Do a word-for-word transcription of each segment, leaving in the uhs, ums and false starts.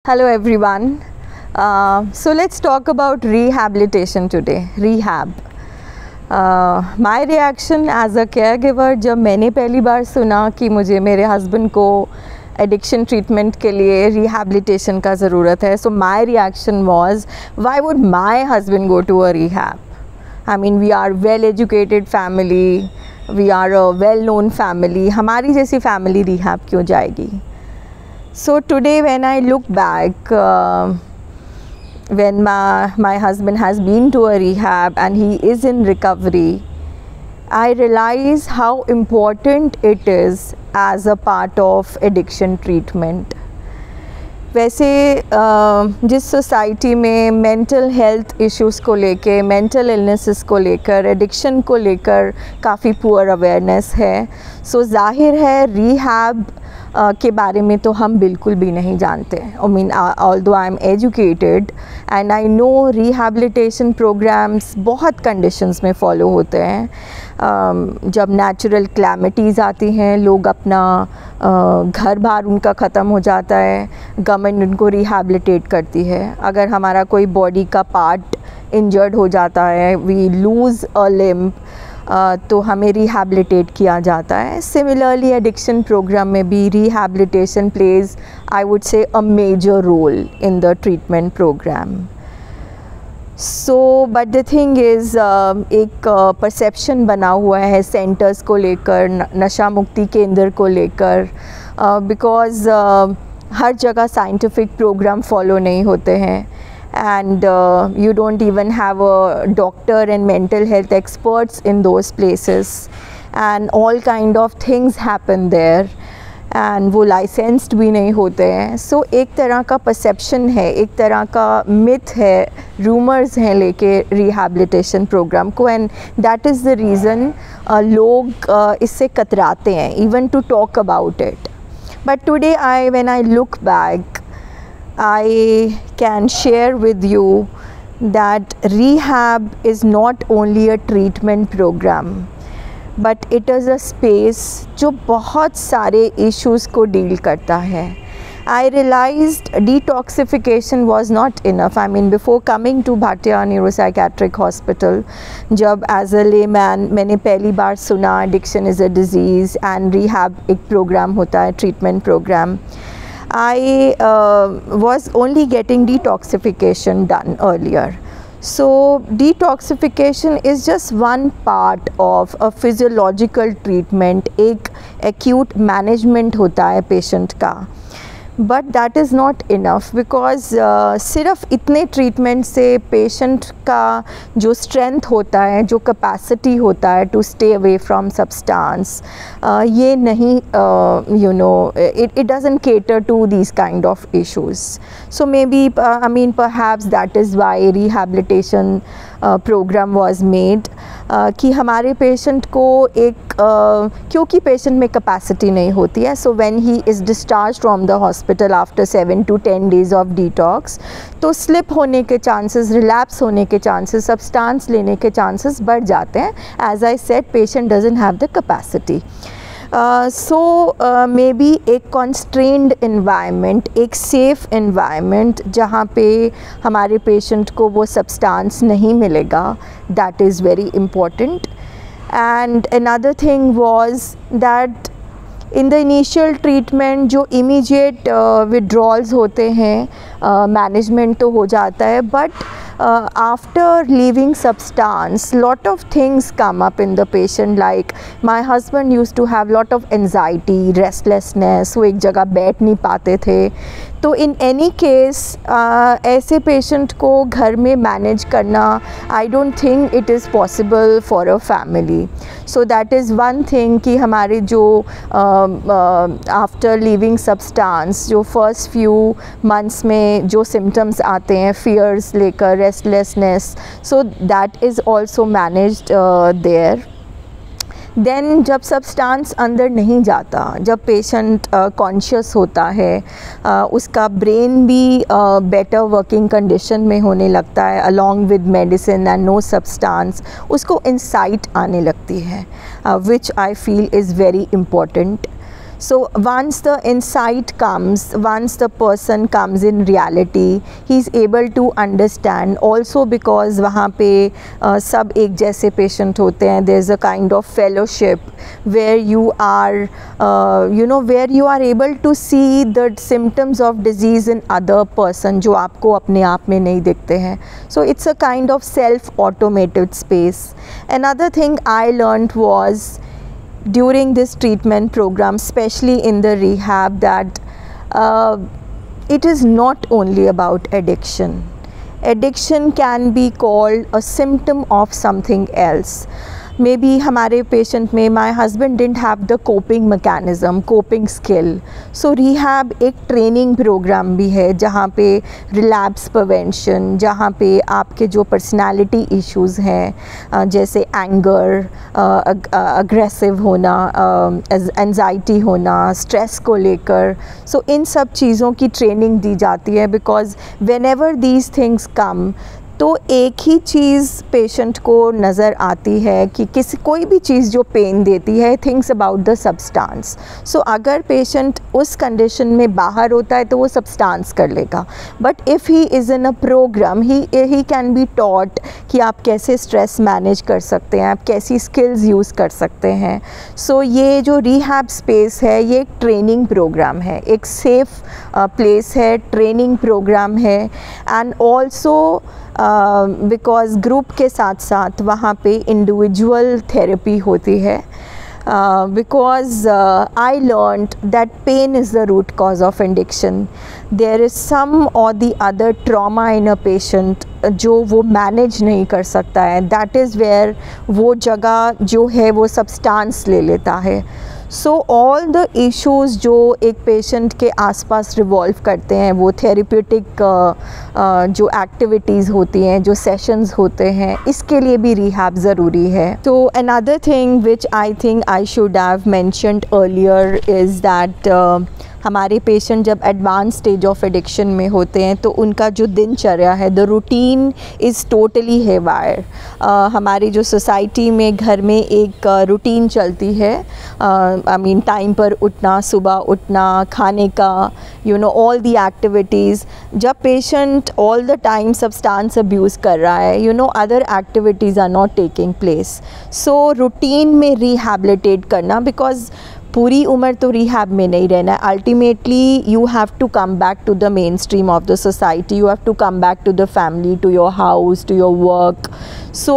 Hello everyone. Uh, so let's talk about rehabilitation today. Rehab. Uh, my reaction as a caregiver जब मैंने पहली बार सुना कि मुझे मेरे husband को addiction treatment के लिए rehabilitation का ज़रूरत है, so my reaction was, why would my husband go to a rehab? I mean, we are well-educated family, we are a well-known family. हमारी जैसी family rehab क्यों जाएगी? So today when I look back, uh, when my, my husband has been to a rehab and he is in recovery, I realize how important it is as a part of addiction treatment. वैसे जिस society में mental health issues को लेके, mental illnesses को लेकर, addiction को लेकर काफ़ी पुअर अवेयरनेस है, सो जाहिर है रिहैब Uh, के बारे में तो हम बिल्कुल भी नहीं जानते. I mean although I am educated and I know rehabilitation programmes बहुत कंडीशंस में फॉलो होते हैं. uh, जब नेचुरल क्लैमिटीज़ आती हैं, लोग अपना uh, घर बार उनका ख़त्म हो जाता है, गवर्नमेंट उनको रिहैबिलिटेट करती है. अगर हमारा कोई बॉडी का पार्ट इंजर्ड हो जाता है, we lose a limb, Uh, तो हमें रिहैबिलिटेट किया जाता है. सिमिलरली एडिक्शन प्रोग्राम में भी rehabilitation pledge, I would say, a major role in the treatment programme. So but the thing is, एक परसेप्शन uh, बना हुआ है सेंटर्स को लेकर, नशा मुक्ति केंद्र को लेकर, बिकॉज़ uh, uh, हर जगह साइंटिफिक प्रोग्राम फॉलो नहीं होते हैं. And uh, you don't even have a doctor and mental health experts in those places, and all kind of things happen there, and वो licensed भी नहीं होते हैं. So एक तरह का perception है, एक तरह का myth है, rumors हैं लेके rehabilitation program को, and that is the reason uh, लोग uh, इससे कतराते हैं even to talk about it. But today I, when I look back, I can share with you that rehab is not only a treatment program, but it is a space जो बहुत सारे issues को deal करता है. I realized detoxification was not enough. I mean, before coming to Bhatia Neuropsychiatric Hospital, जब as a layman मैंने पहली बार सुना addiction is a disease and rehab एक program होता है, treatment program, I uh, was only getting detoxification done earlier. So detoxification is just one part of a physiological treatment. एक acute management होता है patient का. But that is not enough, because uh, सिर्फ इतने treatment से patient का जो strength होता है, जो capacity होता है to stay away from substance, uh, ये नहीं, uh, you know, it, it doesn't cater to these kind of issues. So maybe, uh, I mean, perhaps that is why rehabilitation uh, program was made, uh, कि हमारे patient को एक, uh, क्योंकि patient में capacity नहीं होती है, so when he is discharged from the hospital after seven to ten days of detox, तो slip होने के chances, relapse होने के chances, substance लेने के chances बढ़ जाते हैं. As I said, patient doesn't have the capacity. Uh, so uh, maybe एक constrained environment, एक safe environment जहाँ पे हमारे patient को वो substance नहीं मिलेगा, that is very important. And another thing was that in the initial treatment जो immediate uh, withdrawals होते हैं, uh, management तो हो जाता है, but uh, after leaving substance, lot of things come up in the patient. Like my husband used to have lot of anxiety, restlessness, वो एक जगह बैठ नहीं पाते थे. तो in any case, uh, ऐसे patient को घर में manage करना, I don't think it is possible for a family. So that is one thing कि हमारे जो uh, uh, after leaving substance, जो first few months में जो symptoms आते हैं, fears लेकर, restlessness, so that is also managed uh, there. Then जब सब्सटेंस अंदर नहीं जाता, जब पेशेंट कॉन्शियस uh, होता है, uh, उसका ब्रेन भी बेटर वर्किंग कंडीशन में होने लगता है, along with medicine and no substance, उसको इंसाइट आने लगती है, which I feel is very important. So once the insight comes, once the person comes in reality, he is able to understand. Also because वहाँ पे uh, सब एक जैसे patient होते हैं, there is a kind of fellowship where you are, uh, you know, where you are able to see the symptoms of disease in other person जो आपको अपने आप में नहीं दिखते हैं. So it's a kind of self-automated space. Another thing I learned was during this treatment program, especially in the rehab, that uh, it is not only about addiction. Addiction can be called a symptom of something else. Maybe हमारे patient में my husband didn't have the coping mechanism, coping skill. So rehab एक training program भी है जहाँ पे relapse prevention, जहाँ पे आपके जो personality issues हैं जैसे anger, aggressive होना, anxiety होना, stress को लेकर, so इन सब चीज़ों की training दी जाती है because whenever these things come, तो एक ही चीज़ पेशेंट को नज़र आती है कि किसी कोई भी चीज़ जो पेन देती है, thinks about the substance. So अगर पेशेंट उस कंडीशन में बाहर होता है तो वो सब्सटेंस कर लेगा. But if he is in a programme, he he can be taught कि आप कैसे स्ट्रेस मैनेज कर सकते हैं, आप कैसी स्किल्स यूज़ कर सकते हैं. सो so, ये जो रिहैब स्पेस है ये एक ट्रेनिंग प्रोग्राम है, एक सेफ़ प्लेस है, ट्रेनिंग प्रोग्राम है. एंड ऑल्सो बिकॉज़ ग्रुप के साथ साथ वहाँ पे इंडिविजुअल थेरेपी होती है. Because I learned that pain is the root cause of addiction. There is some or the other trauma in a patient जो वो मैनेज नहीं कर सकता है. दैट इज़ वेयर वो जगह जो है वो सब्सटेंस ले लेता है. सो ऑल द इश्यूज़ जो एक पेशेंट के आसपास रिवॉल्व करते हैं, वो थेरेप्यूटिक uh, uh, जो एक्टिविटीज़ होती हैं, जो सेशंस होते हैं, इसके लिए भी रिहैब ज़रूरी है. तो another thing which I think I should have mentioned earlier is that हमारे पेशेंट जब एडवांस स्टेज ऑफ एडिक्शन में होते हैं तो उनका जो दिनचर्या है, the routine is totally haywire. हमारी जो सोसाइटी में घर में एक रूटीन uh, चलती है, आई मीन टाइम पर उठना, सुबह उठना, खाने का, you know all the activities. जब patient all the time substance abuse कर रहा है, you know other activities are not taking place. So routine में रिहैबिलिटेट करना, बिकॉज पूरी उम्र तो रिहैब में नहीं रहना है. Ultimately you have to come back to the mainstream of the society, you have to come back to the family, to your house, to your work. So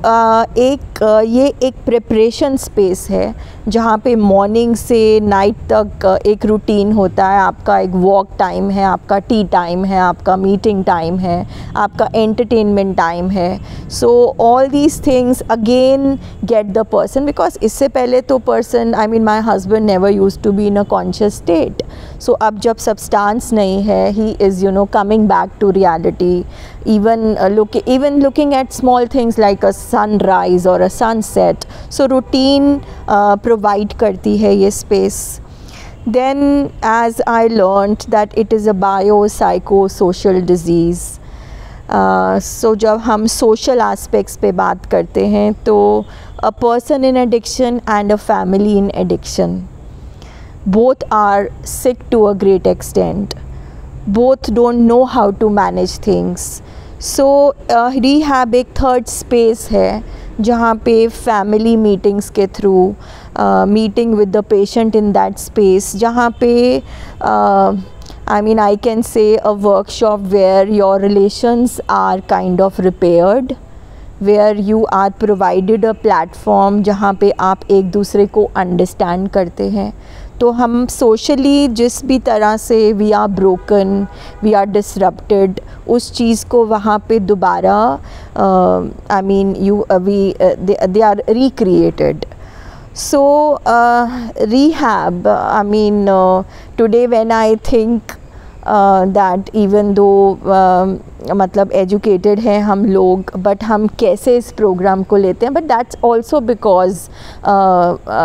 एक uh, ये एक प्रिपरेशन स्पेस है जहाँ पे morning से night तक uh, एक routine होता है. आपका एक वॉक टाइम है, आपका टी टाइम है, आपका मीटिंग टाइम है, आपका एंटरटेनमेंट टाइम है. So all these things again get the person, because इससे पहले तो person, I mean my husband never used to be in a conscious state. So अब जब substance नहीं है, he is you know coming back to reality. Even uh, look even looking at small things like a sunrise or a sunset. So routine uh, provide करती है ये space. Then as I learned that it is a biopsychosocial disease. Uh, so जब हम social aspects पे बात करते हैं तो a person in addiction and a family in addiction, both are sick to a great extent. Both don't know how to manage things. So uh, rehab एक third space है जहाँ पे family meetings के through uh, meeting with the patient in that space, जहाँ पे uh, I mean I can say a workshop where your relations are kind of repaired, where you are provided a platform जहाँ पे आप एक दूसरे को understand करते हैं. तो हम socially जिस भी तरह से we are broken, we are disrupted, उस चीज़ को वहाँ पे दोबारा uh, I mean you uh, we uh, they, they are recreated. So uh, rehab, I mean uh, today when I think uh, that even though uh, मतलब educated हैं हम लोग, but हम कैसे इस प्रोग्राम को लेते हैं, बट दैट्स ऑल्सो बिकॉज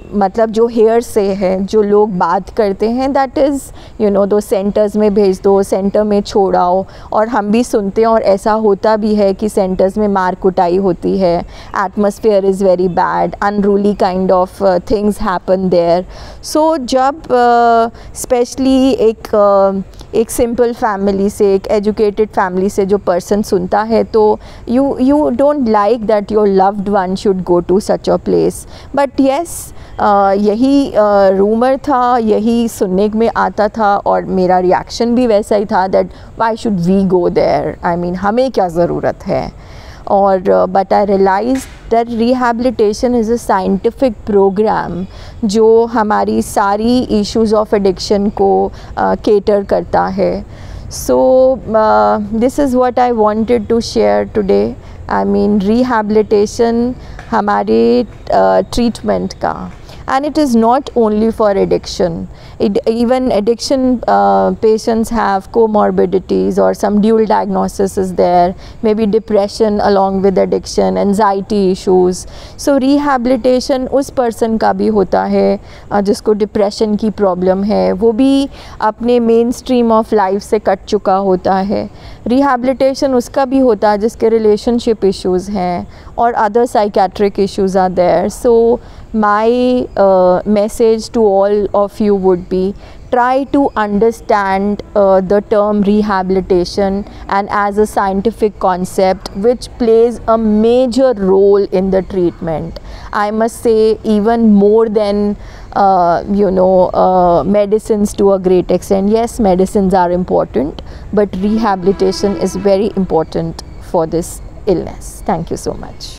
मतलब जो हेयर से है, जो लोग बात करते हैं, दैट इज़ यू नो दो सेंटर्स में भेज दो, सेंटर में छोड़ाओ। और हम भी सुनते हैं और ऐसा होता भी है कि सेंटर्स में मार कुटाई होती है, atmosphere is very bad, unruly kind of things happen there. So जब स्पेशली uh, एक uh, एक सिंपल फैमिली से, एक एजुकेटेड फैमिली से जो पर्सन सुनता है, तो you you don't like that your loved one should go to such a place. But yes, यही रूमर uh, था, यही सुनने में आता था और मेरा रिएक्शन भी वैसा ही था that why should we go there, I mean हमें क्या ज़रूरत है। और but I realise that rehabilitation is a scientific programme जो हमारी सारी इश्यूज़ ऑफ एडिक्शन को केटर uh, करता है। So this is what I wanted to share today. I mean rehabilitation हमारे ट्रीटमेंट uh, का, and it is not only for addiction. It, even addiction uh, patients have comorbidities or some dual diagnosis is there, maybe depression along with addiction, anxiety issues. So rehabilitation उस person का भी होता है uh, जिसको depression की problem है, वो भी अपने mainstream of life से कट चुका होता है। Rehabilitation उसका भी होता है जिसके relationship issues हैं और other psychiatric issues are there. So my uh, message to all of you would be, try to understand uh, the term rehabilitation and as a scientific concept which plays a major role in the treatment. I must say even more than uh, you know uh, medicines to a great extent. Yes, medicines are important, but rehabilitation is very important for this illness. Thank you so much.